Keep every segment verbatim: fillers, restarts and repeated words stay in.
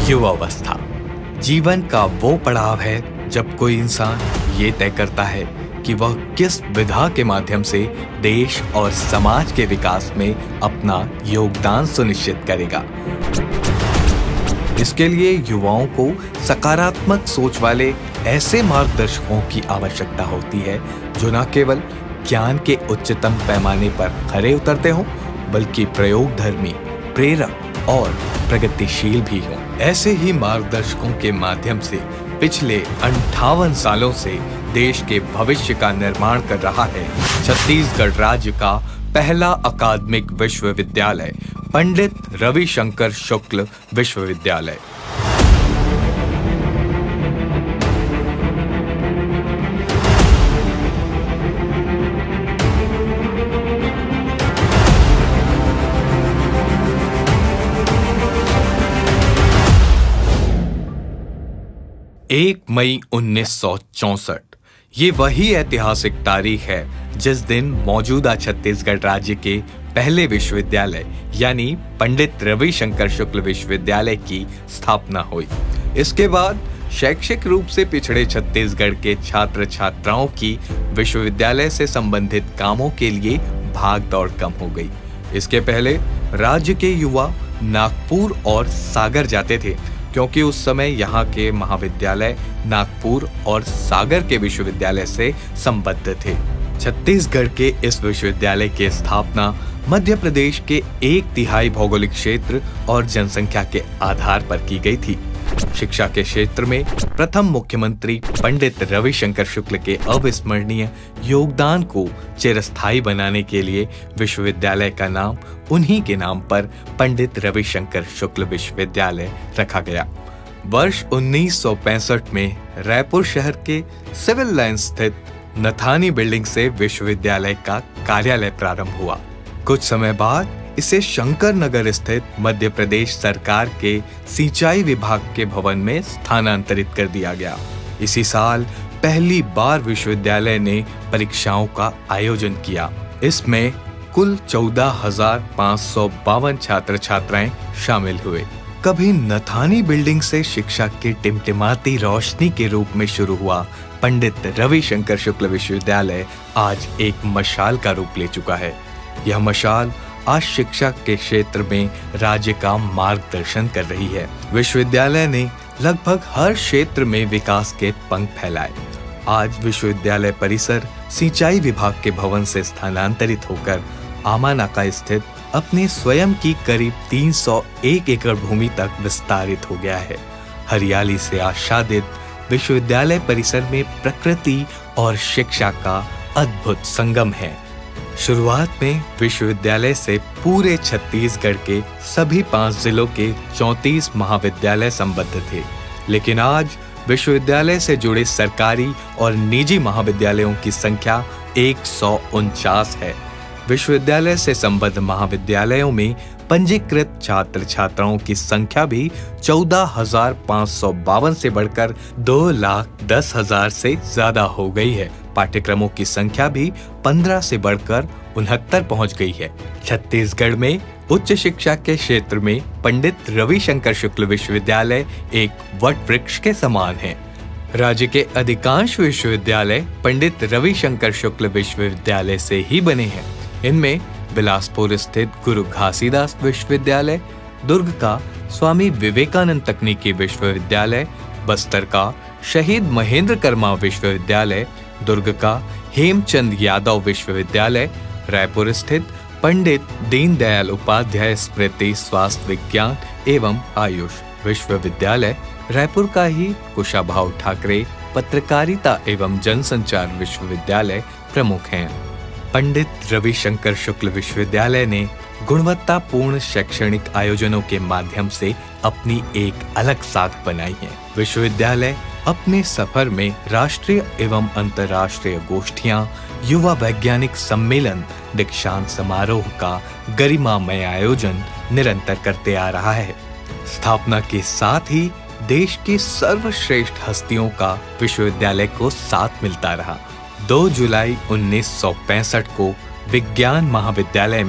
युवावस्था जीवन का वो पड़ाव है जब कोई इंसान ये तय करता है कि वह किस विधा के माध्यम से देश और समाज के विकास में अपना योगदान सुनिश्चित करेगा। इसके लिए युवाओं को सकारात्मक सोच वाले ऐसे मार्गदर्शकों की आवश्यकता होती है जो न केवल ज्ञान के उच्चतम पैमाने पर खरे उतरते हों, बल्कि प्रयोगधर्मी, प्रेरक और प्रगतिशील भी हों। ऐसे ही मार्गदर्शकों के माध्यम से पिछले अंठावन सालों से देश के भविष्य का निर्माण कर रहा है छत्तीसगढ़ राज्य का पहला अकादमिक विश्वविद्यालय, पंडित रविशंकर शुक्ल विश्वविद्यालय। एक मई उन्नीस सौ चौसठ ये वही ऐतिहासिक तारीख है जिस दिन मौजूदा छत्तीसगढ़ राज्य के पहले विश्वविद्यालय यानी पंडित रविशंकर शुक्ल विश्वविद्यालय की स्थापना हुई। इसके बाद शैक्षिक रूप से पिछड़े छत्तीसगढ़ के छात्र छात्राओं की विश्वविद्यालय से संबंधित कामों के लिए भाग दौड़ कम हो गई। इसके पहले राज्य के युवा नागपुर और सागर जाते थे, क्योंकि उस समय यहाँ के महाविद्यालय नागपुर और सागर के विश्वविद्यालय से संबद्ध थे। छत्तीसगढ़ के इस विश्वविद्यालय की स्थापना मध्य प्रदेश के एक तिहाई भौगोलिक क्षेत्र और जनसंख्या के आधार पर की गई थी। शिक्षा के क्षेत्र में प्रथम मुख्यमंत्री पंडित रविशंकर शुक्ल के अविस्मरणीय योगदान को चिरस्थायी बनाने के लिए विश्वविद्यालय का नाम उन्हीं के नाम पर पंडित रविशंकर शुक्ल विश्वविद्यालय रखा गया। वर्ष उन्नीस सौ पैंसठ में रायपुर शहर के सिविल लाइन स्थित नथानी बिल्डिंग से विश्वविद्यालय का कार्यालय प्रारंभ हुआ। कुछ समय बाद इसे शंकर नगर स्थित मध्य प्रदेश सरकार के सिंचाई विभाग के भवन में स्थानांतरित कर दिया गया। इसी साल पहली बार विश्वविद्यालय ने परीक्षाओं का आयोजन किया। इसमें कुल चौदह हजार पाँच सौ बावन छात्र छात्राएं शामिल हुए। कभी नथानी बिल्डिंग से शिक्षा की टिमटिमाती रोशनी के रूप में शुरू हुआ पंडित रविशंकर शुक्ल विश्वविद्यालय आज एक मशाल का रूप ले चुका है। यह मशाल आज शिक्षा के क्षेत्र में राज्य का मार्गदर्शन कर रही है। विश्वविद्यालय ने लगभग हर क्षेत्र में विकास के पंख फैलाए। आज विश्वविद्यालय परिसर सिंचाई विभाग के भवन से स्थानांतरित होकर आमानाका स्थित अपने स्वयं की करीब तीन सौ एक एकड़ भूमि तक विस्तारित हो गया है। हरियाली से आच्छादित विश्वविद्यालय परिसर में प्रकृति और शिक्षा का अद्भुत संगम है। शुरुआत में विश्वविद्यालय से पूरे छत्तीसगढ़ के सभी पांच जिलों के चौंतीस महाविद्यालय संबद्ध थे, लेकिन आज विश्वविद्यालय से जुड़े सरकारी और निजी महाविद्यालयों की संख्या एक सौ उनचास है। विश्वविद्यालय से संबद्ध महाविद्यालयों में पंजीकृत छात्र छात्राओं की संख्या भी चौदह हजार पाँच सौ बावन से बढ़कर दो लाख दस हजार से ज्यादा हो गई है। पाठ्यक्रमों की संख्या भी पंद्रह से बढ़कर उनहत्तर पहुंच गई है। छत्तीसगढ़ में उच्च शिक्षा के क्षेत्र में पंडित रविशंकर शुक्ल विश्वविद्यालय एक वट वृक्ष के समान है। राज्य के अधिकांश विश्वविद्यालय पंडित रविशंकर शुक्ल विश्वविद्यालय से ही बने हैं। इनमें बिलासपुर स्थित गुरु घासीदास विश्वविद्यालय, दुर्ग का स्वामी विवेकानंद तकनीकी विश्वविद्यालय, बस्तर का शहीद महेंद्र कर्मा विश्वविद्यालय, दुर्ग का हेमचंद यादव विश्वविद्यालय, रायपुर स्थित पंडित दीनदयाल उपाध्याय स्मृति स्वास्थ्य विज्ञान एवं आयुष विश्वविद्यालय, रायपुर का ही कुशाभाऊ ठाकरे पत्रकारिता एवं जनसंचार विश्वविद्यालय प्रमुख हैं। पंडित रविशंकर शुक्ल विश्वविद्यालय ने गुणवत्तापूर्ण शैक्षणिक आयोजनों के माध्यम से अपनी एक अलग साख बनाई है। विश्वविद्यालय अपने सफर में राष्ट्रीय एवं अंतर्राष्ट्रीय गोष्ठियां, युवा वैज्ञानिक सम्मेलन, दीक्षांत समारोह का गरिमामय आयोजन निरंतर करते आ रहा है। स्थापना के साथ ही देश की सर्वश्रेष्ठ हस्तियों का विश्वविद्यालय को साथ मिलता रहा। दो जुलाई उन्नीस सौ पैंसठ को विज्ञान महाविद्यालय में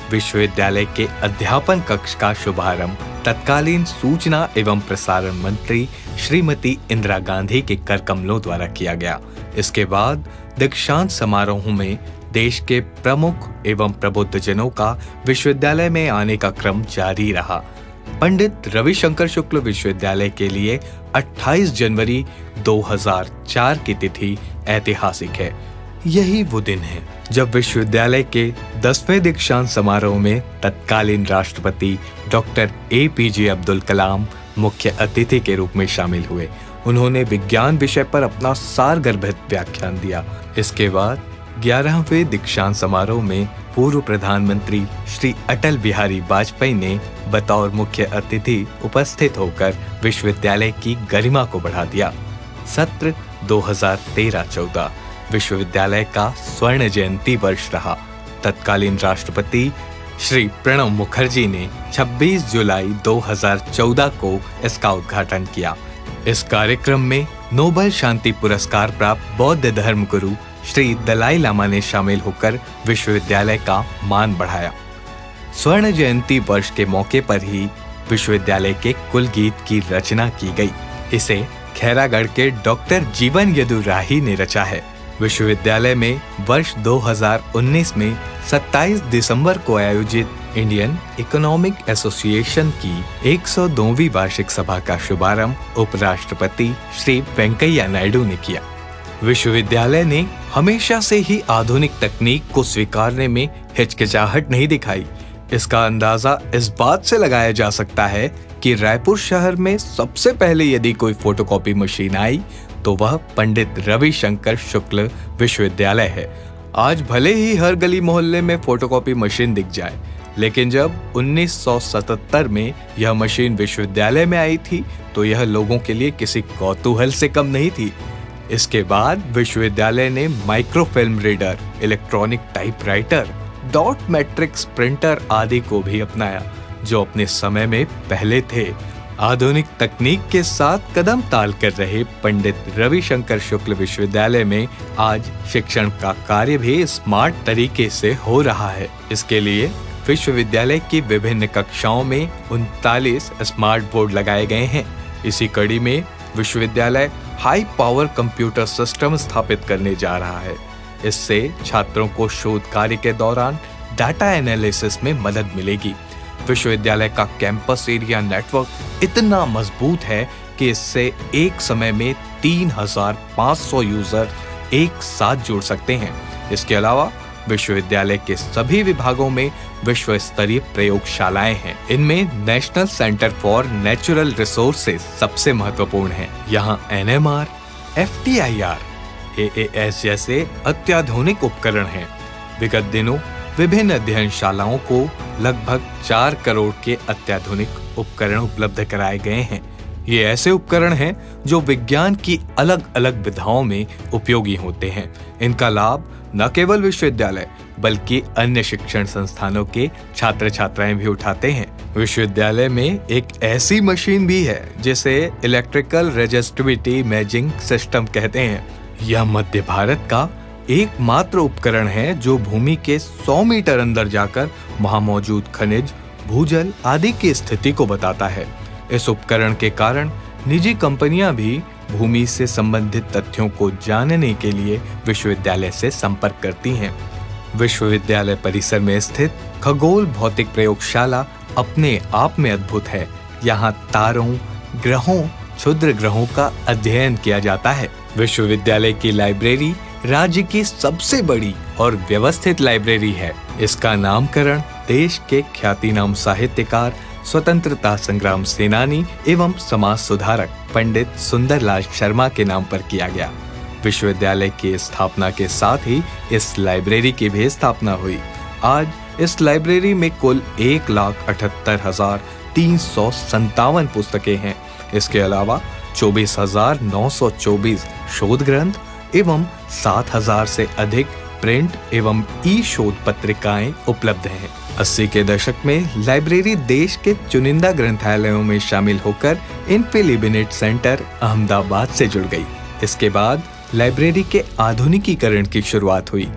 विश्वविद्यालय के अध्यापन कक्ष का शुभारंभ तत्कालीन सूचना एवं प्रसारण मंत्री श्रीमती इंदिरा गांधी के कर कमलों द्वारा किया गया। इसके बाद दीक्षांत समारोह में देश के प्रमुख एवं प्रबुद्ध जनों का विश्वविद्यालय में आने का क्रम जारी रहा। पंडित रविशंकर शुक्ल विश्वविद्यालय के लिए अट्ठाईस जनवरी दो हज़ार चार की तिथि ऐतिहासिक है। यही वो दिन है जब विश्वविद्यालय के दसवें दीक्षांत समारोह में तत्कालीन राष्ट्रपति doctor A P J Abdul Kalam मुख्य अतिथि के रूप में शामिल हुए। उन्होंने विज्ञान विषय पर अपना सारगर्भित व्याख्यान दिया। इसके बाद ग्यारहवें दीक्षांत समारोह में पूर्व प्रधानमंत्री श्री अटल बिहारी वाजपेयी ने बतौर मुख्य अतिथि उपस्थित होकर विश्वविद्यालय की गरिमा को बढ़ा दिया। सत्र दो हज़ार तेरह चौदह विश्वविद्यालय का स्वर्ण जयंती वर्ष रहा। तत्कालीन राष्ट्रपति श्री प्रणब मुखर्जी ने छब्बीस जुलाई दो हज़ार चौदह को इसका उद्घाटन किया। इस कार्यक्रम में नोबेल शांति पुरस्कार प्राप्त बौद्ध धर्म गुरु श्री दलाई लामा ने शामिल होकर विश्वविद्यालय का मान बढ़ाया। स्वर्ण जयंती वर्ष के मौके पर ही विश्वविद्यालय के कुल गीत की रचना की गई। इसे खैरागढ़ के डॉक्टर जीवन यदुराही ने रचा है। विश्वविद्यालय में वर्ष दो हज़ार उन्नीस में सत्ताईस दिसंबर को आयोजित इंडियन इकोनॉमिक एसोसिएशन की एक सौ दोवीं वार्षिक सभा का शुभारंभ उपराष्ट्रपति श्री वेंकैया नायडू ने किया। विश्वविद्यालय ने हमेशा से ही आधुनिक तकनीक को स्वीकारने में हिचकिचाहट नहीं दिखाई। इसका अंदाजा इस बात से लगाया जा सकता है कि रायपुर शहर में सबसे पहले यदि कोई फोटोकॉपी मशीन आई तो वह पंडित रविशंकर शुक्ल विश्वविद्यालय है। आज भले ही हर गली मोहल्ले में फोटोकॉपी मशीन दिख जाए, लेकिन जब उन्नीस सौ सतहत्तर में यह मशीन विश्वविद्यालय में आई थी तो यह लोगों के लिए किसी कौतूहल से कम नहीं थी। इसके बाद विश्वविद्यालय ने microfilm reader, electronic typewriter, dot matrix printer आदि को भी अपनाया, जो अपने समय में पहले थे। आधुनिक तकनीक के साथ कदम ताल कर रहे पंडित रविशंकर शुक्ल विश्वविद्यालय में आज शिक्षण का कार्य भी स्मार्ट तरीके से हो रहा है। इसके लिए विश्वविद्यालय की विभिन्न कक्षाओं में उनतालीस स्मार्ट बोर्ड लगाए गए हैं। इसी कड़ी में विश्वविद्यालय हाई पावर कंप्यूटर सिस्टम स्थापित करने जा रहा है। इससे छात्रों को शोध कार्य के दौरान डाटा एनालिसिस में मदद मिलेगी। विश्वविद्यालय का कैंपस एरिया नेटवर्क इतना मजबूत है कि इससे एक समय में तीन हज़ार पाँच सौ यूजर एक साथ जुड़ सकते हैं। इसके अलावा विश्वविद्यालय के सभी विभागों में विश्व स्तरीय प्रयोगशालाएं हैं। इनमें national centre for natural resources सबसे महत्वपूर्ण है। यहाँ N M R, F T I R, A A S जैसे अत्याधुनिक उपकरण हैं। विगत दिनों विभिन्न अध्ययनशालाओं को लगभग चार करोड़ के अत्याधुनिक उपकरण उपलब्ध कराए गए हैं। ये ऐसे उपकरण हैं जो विज्ञान की अलग अलग विधाओं में उपयोगी होते हैं। इनका लाभ न केवल विश्वविद्यालय बल्कि अन्य शिक्षण संस्थानों के छात्र छात्राएं भी उठाते हैं। विश्वविद्यालय में एक ऐसी मशीन भी है जिसे इलेक्ट्रिकल रेजिस्टिविटी इमेजिंग सिस्टम कहते हैं। यह मध्य भारत का एकमात्र उपकरण है जो भूमि के सौ मीटर अंदर जाकर वहां मौजूद खनिज, भूजल आदि की स्थिति को बताता है। इस उपकरण के कारण निजी कंपनियां भी भूमि से संबंधित तथ्यों को जानने के लिए विश्वविद्यालय से संपर्क करती हैं। विश्वविद्यालय परिसर में स्थित खगोल भौतिक प्रयोगशाला अपने आप में अद्भुत है। यहाँ तारों, ग्रहों, क्षुद्र ग्रहों का अध्ययन किया जाता है। विश्वविद्यालय की लाइब्रेरी राज्य की सबसे बड़ी और व्यवस्थित लाइब्रेरी है। इसका नामकरण देश के ख्यातिनाम साहित्यकार, स्वतंत्रता संग्राम सेनानी एवं समाज सुधारक पंडित सुंदरलाल शर्मा के नाम पर किया गया। विश्वविद्यालय की स्थापना के साथ ही इस लाइब्रेरी की भी स्थापना हुई। आज इस लाइब्रेरी में कुल एक लाख अठहत्तर हजार तीन सौ संतावन पुस्तकें हैं। इसके अलावा चौबीस हजार नौ सौ चौबीस शोध ग्रंथ एवं सात हजार से अधिक प्रिंट एवं ई शोध पत्रिकाएं उपलब्ध हैं। अस्सी के दशक में लाइब्रेरी देश के चुनिंदा ग्रंथालयों में शामिल होकर इन्फिलिबिनेट सेंटर अहमदाबाद से जुड़ गई। इसके बाद लाइब्रेरी के आधुनिकीकरण की शुरुआत हुई।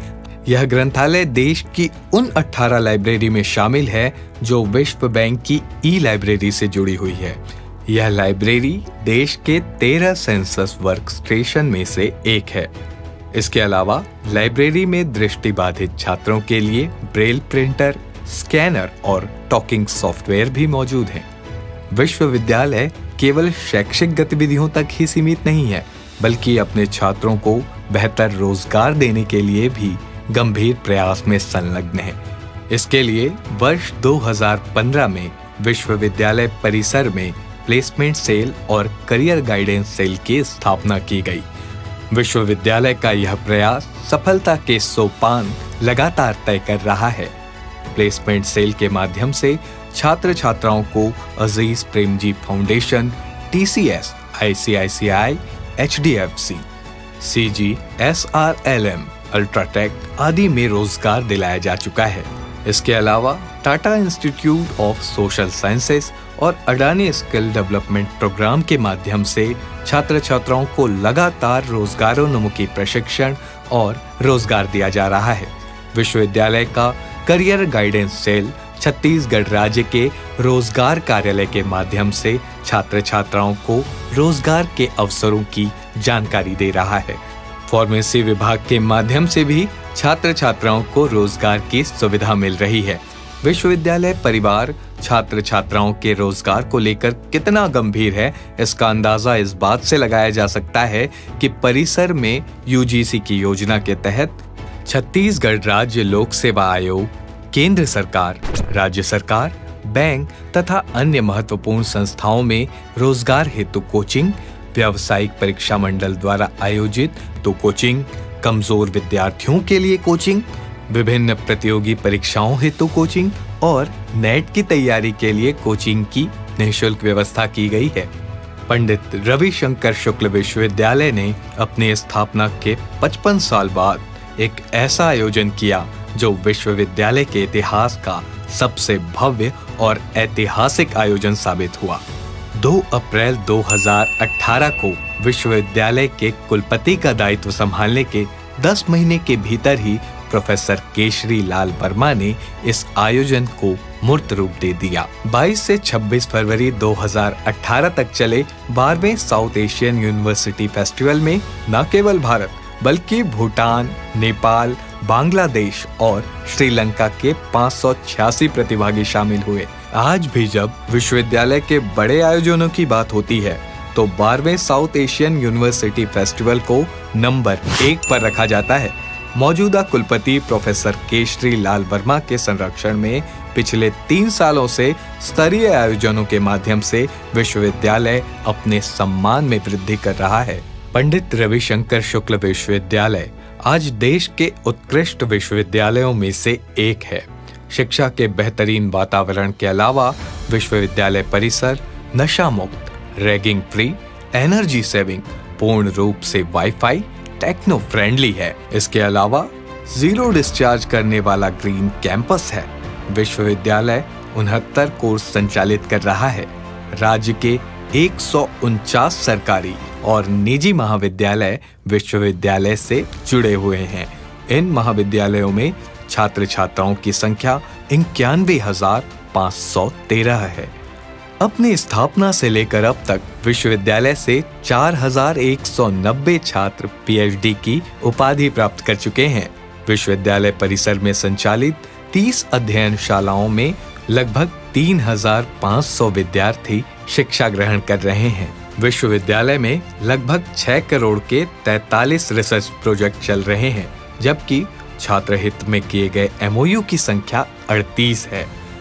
यह ग्रंथालय देश की उन अठारह लाइब्रेरी में शामिल है जो विश्व बैंक की ई लाइब्रेरी से जुड़ी हुई है। यह लाइब्रेरी देश के तेरह सेंसस वर्क स्टेशन में से एक है। इसके अलावा लाइब्रेरी में दृष्टिबाधित छात्रों के लिए ब्रेल प्रिंटर, स्कैनर और टॉकिंग सॉफ्टवेयर भी मौजूद हैं। विश्वविद्यालय केवल शैक्षिक गतिविधियों तक ही सीमित नहीं है, बल्कि अपने छात्रों को बेहतर रोजगार देने के लिए भी गंभीर प्रयास में संलग्न है। इसके लिए वर्ष दो हज़ार पंद्रह में विश्वविद्यालय परिसर में प्लेसमेंट सेल और करियर गाइडेंस सेल की स्थापना की गई। विश्वविद्यालय का यह प्रयास सफलता के सोपान लगातार तय कर रहा है। प्लेसमेंट सेल के माध्यम से छात्र छात्राओं को Aziz Premji foundation, T C S, I C I C I, H D F C, C G, S R L M, UltraTech आदि में रोजगार दिलाया जा चुका है। इसके अलावा Tata institute of social sciences और अडानी स्किल डेवलपमेंट प्रोग्राम के माध्यम से छात्र छात्राओं को लगातार रोजगारोन्मुखी प्रशिक्षण और रोजगार दिया जा रहा है। विश्वविद्यालय का करियर गाइडेंस सेल छत्तीसगढ़ राज्य के रोजगार कार्यालय के माध्यम से छात्र छात्राओं को रोजगार के अवसरों की जानकारी दे रहा है। फार्मेसी विभाग के माध्यम से भी छात्र छात्राओं को रोजगार की सुविधा मिल रही है। विश्वविद्यालय परिवार छात्र छात्राओं के रोजगार को लेकर कितना गंभीर है, इसका अंदाजा इस बात से लगाया जा सकता है कि परिसर में यू जी सी की योजना के तहत छत्तीसगढ़ राज्य लोक सेवा आयोग, केंद्र सरकार, राज्य सरकार, बैंक तथा अन्य महत्वपूर्ण संस्थाओं में रोजगार हेतु कोचिंग, व्यावसायिक परीक्षा मंडल द्वारा आयोजित तो कोचिंग, कमजोर विद्यार्थियों के लिए कोचिंग, विभिन्न प्रतियोगी परीक्षाओं हेतु कोचिंग और नेट की तैयारी के लिए कोचिंग की निःशुल्क व्यवस्था की गई है। पंडित रविशंकर शुक्ल विश्वविद्यालय ने अपने स्थापना के पचपन साल बाद एक ऐसा आयोजन किया जो विश्वविद्यालय के इतिहास का सबसे भव्य और ऐतिहासिक आयोजन साबित हुआ। दो अप्रैल दो हज़ार अठारह को विश्वविद्यालय के कुलपति का दायित्व संभालने के दस महीने के भीतर ही प्रोफेसर केशरी लाल वर्मा ने इस आयोजन को मूर्त रूप दे दिया। बाईस से छब्बीस फरवरी दो हज़ार अठारह तक चले बारहवें साउथ एशियन यूनिवर्सिटी फेस्टिवल में न केवल भारत बल्कि भूटान, नेपाल, बांग्लादेश और श्रीलंका के पाँच सौ छियासी प्रतिभागी शामिल हुए। आज भी जब विश्वविद्यालय के बड़े आयोजनों की बात होती है तो बारहवें साउथ एशियन यूनिवर्सिटी फेस्टिवल को नंबर एक पर रखा जाता है। मौजूदा कुलपति प्रोफेसर केशरी लाल वर्मा के संरक्षण में पिछले तीन सालों से स्तरीय आयोजनों के माध्यम से विश्वविद्यालय अपने सम्मान में वृद्धि कर रहा है। पंडित रविशंकर शुक्ल विश्वविद्यालय आज देश के उत्कृष्ट विश्वविद्यालयों में से एक है। शिक्षा के बेहतरीन वातावरण के अलावा विश्वविद्यालय परिसर नशा मुक्त, रैगिंग फ्री, एनर्जी सेविंग, पूर्ण रूप से वाईफाई, टेक्नो फ्रेंडली है। इसके अलावा जीरो डिस्चार्ज करने वाला ग्रीन कैंपस है। विश्वविद्यालय उनहत्तर कोर्स संचालित कर रहा है। राज्य के एक सौ उनचास सरकारी और निजी महाविद्यालय विश्वविद्यालय से जुड़े हुए हैं। इन महाविद्यालयों में छात्र छात्राओं की संख्या इक्यानवे हजार पाँच सौ तेरह है। अपनी स्थापना से लेकर अब तक विश्वविद्यालय से चार हजार एक सौ नब्बे छात्र पी एच डी की उपाधि प्राप्त कर चुके हैं। विश्वविद्यालय परिसर में संचालित तीस अध्ययनशालाओं में लगभग तीन हजार पाँच सौ विद्यार्थी शिक्षा ग्रहण कर रहे हैं। विश्वविद्यालय में लगभग छह करोड़ के तैंतालीस रिसर्च प्रोजेक्ट चल रहे हैं, जबकि छात्र हित में किए गए एम ओ यू की संख्या अड़तीस है।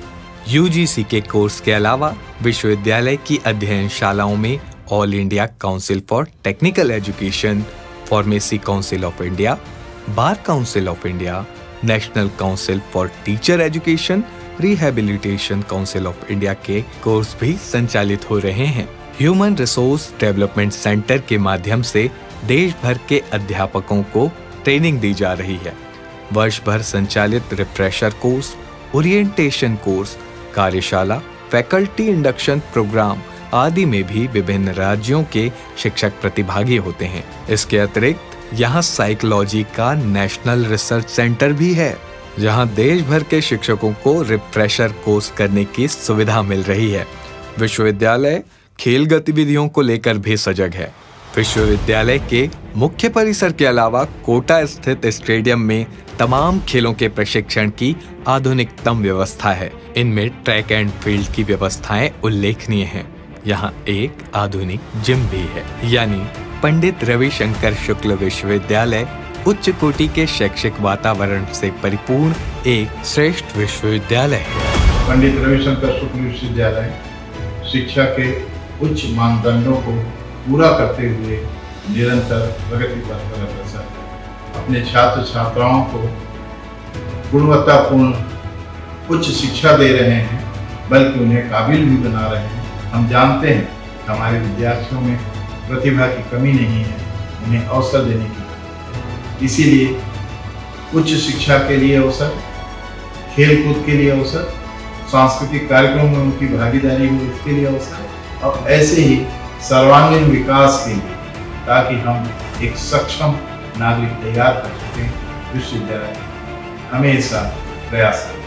यू जी सी के कोर्स के अलावा विश्वविद्यालय की अध्ययनशालाओं में all India council for technical education, pharmacy council of India, bar council of India, national council for teacher education, rehabilitation council of India के कोर्स भी संचालित हो रहे हैं। ह्यूमन रिसोर्स डेवलपमेंट सेंटर के माध्यम से देश भर के अध्यापकों को ट्रेनिंग दी जा रही है। वर्ष भर संचालित रिफ्रेशर कोर्स, ओरिएंटेशन कोर्स, कार्यशाला, फैकल्टी इंडक्शन प्रोग्राम आदि में भी विभिन्न राज्यों के शिक्षक प्रतिभागी होते हैं। इसके अतिरिक्त यहाँ साइकोलॉजी का नेशनल रिसर्च सेंटर भी है, जहाँ देश भर के शिक्षकों को रिफ्रेशर कोर्स करने की सुविधा मिल रही है। विश्वविद्यालय खेल गतिविधियों को लेकर भी सजग है। विश्वविद्यालय के मुख्य परिसर के अलावा कोटा स्थित स्टेडियम में तमाम खेलों के प्रशिक्षण की आधुनिकतम व्यवस्था है। इनमें ट्रैक एंड फील्ड की व्यवस्थाएं उल्लेखनीय हैं। यहाँ एक आधुनिक जिम भी है, यानी पंडित रविशंकर शुक्ल विश्वविद्यालय उच्च कोटि के शैक्षिक वातावरण से परिपूर्ण एक श्रेष्ठ विश्वविद्यालय है। पंडित रविशंकर शुक्ल विश्वविद्यालय शिक्षा के उच्च मानदंडों को पूरा करते हुए निरंतर प्रगति पथ पर अग्रसर अपने छात्र छात्राओं को गुणवत्तापूर्ण उच्च शिक्षा दे रहे हैं, बल्कि उन्हें काबिल भी बना रहे हैं। हम जानते हैं कि हमारे विद्यार्थियों में प्रतिभा की कमी नहीं है, उन्हें अवसर देने की, इसीलिए उच्च शिक्षा के लिए अवसर, खेल कूद के लिए अवसर, सांस्कृतिक कार्यक्रमों में उनकी भागीदारी हो इसके लिए अवसर, और ऐसे ही सर्वांगीण विकास के लिए, ताकि हम एक सक्षम नागरिक तैयार कर सकें। विश्वविद्यालय हमेशा प्रयास करें।